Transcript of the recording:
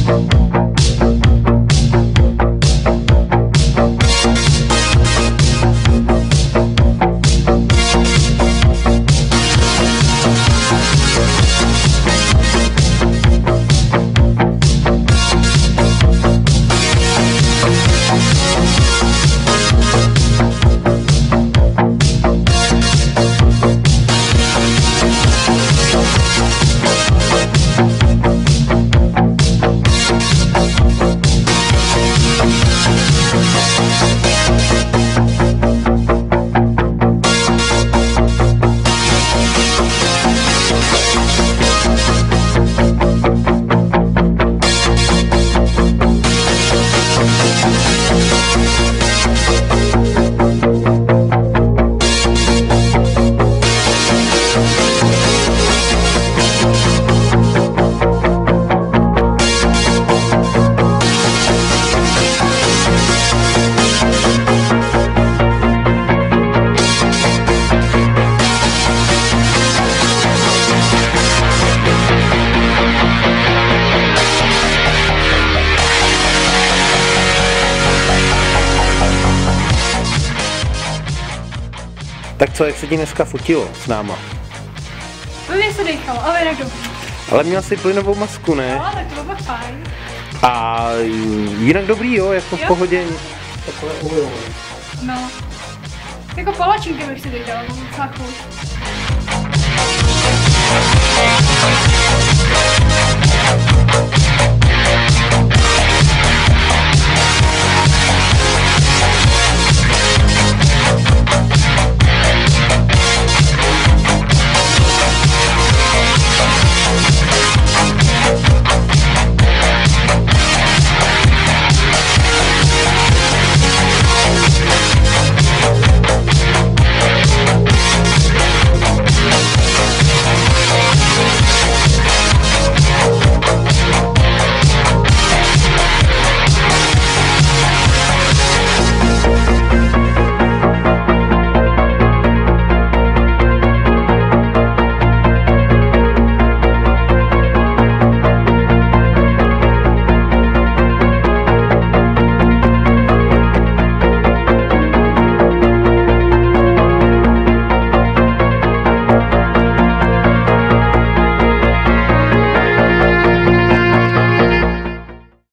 Tak co, jak se ti dneska fotilo s náma? Blbě se dejchalo, ale jinak dobrý. Ale měl jsi plynovou masku, ne? No, tak to bylo fajn. A jinak dobrý, jo, jako v pohodě. Takové uvojové. No. Jako palačinky bych si teď dala, mám docela chuť.